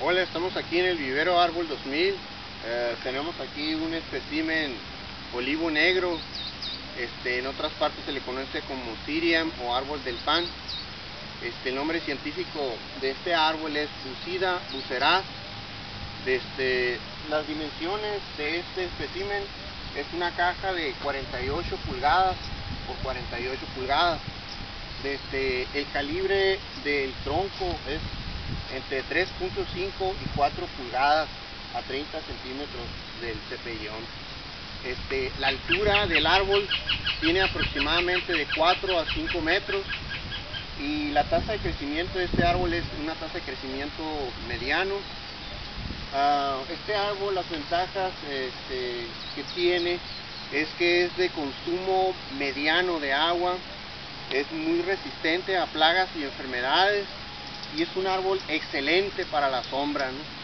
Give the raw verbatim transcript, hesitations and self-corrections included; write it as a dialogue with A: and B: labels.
A: Hola, estamos aquí en el vivero Árbol dos mil. Eh, tenemos aquí un espécimen olivo negro. Este, en otras partes se le conoce como Syrian o árbol del pan. Este, el nombre científico de este árbol es Lucida buceras. Desde las dimensiones de este espécimen es una caja de cuarenta y ocho pulgadas por cuarenta y ocho pulgadas. Desde el calibre del tronco es entre tres punto cinco y cuatro pulgadas a treinta centímetros del cepellón. Este, la altura del árbol tiene aproximadamente de cuatro a cinco metros y la tasa de crecimiento de este árbol es una tasa de crecimiento mediano. Uh, este árbol, las ventajas este, que tiene es que es de consumo mediano de agua, es muy resistente a plagas y enfermedades y es un árbol excelente para la sombra, ¿no?